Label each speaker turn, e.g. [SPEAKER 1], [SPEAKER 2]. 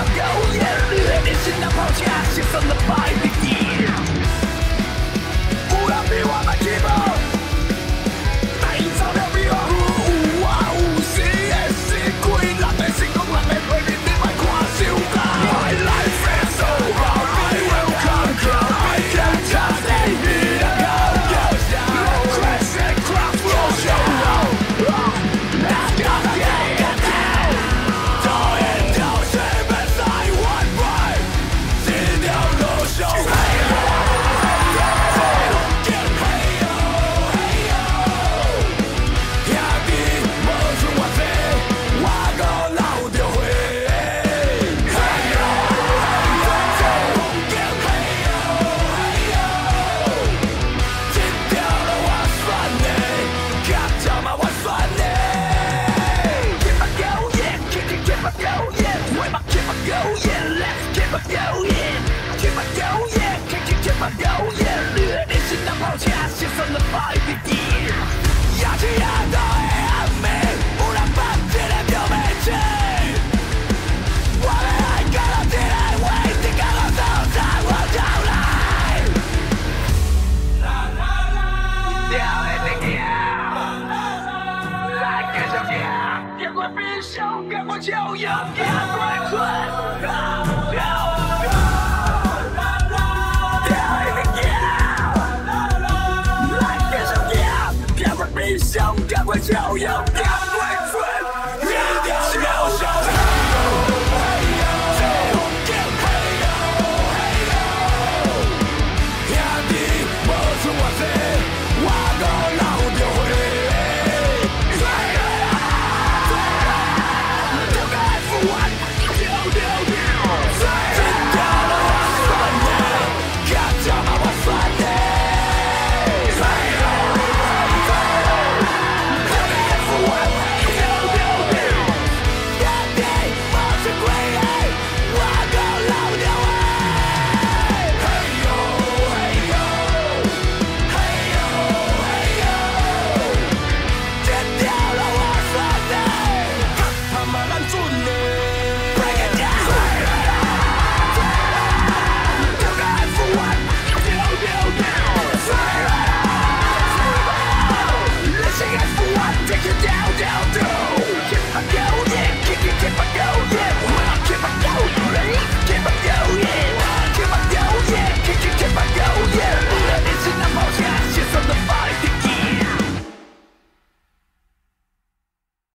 [SPEAKER 1] 狗眼掠电心那抛下牺牲的白领衣。有人比我们起步，但因操了比我有啊有时的时规，人的成功，人的背面，你莫看小家。My life is so hard, I will conquer. I can't just stay here and go. Crash and crash, roll show. Let's go again. 导演挑选比赛完败，这条路上。Hãy subscribe cho kênh Ghiền Mì Gõ để không bỏ lỡ